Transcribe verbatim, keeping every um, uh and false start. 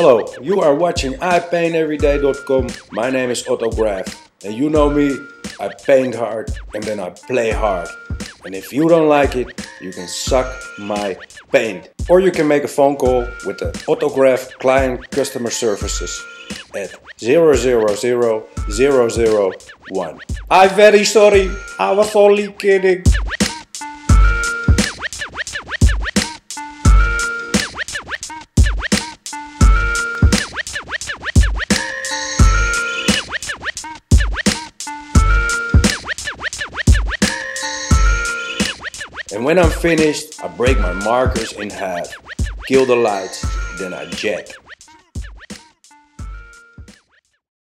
Hello, you are watching i paint everyday dot com. My name is Ottograph, and you know me, I paint hard and then I play hard. And if you don't like it, you can suck my paint. Or you can make a phone call with the Ottograph client customer services at zero zero zero zero zero one. I'm very sorry, I was only kidding. And when I'm finished, I break my markers in half, kill the lights, then I jet.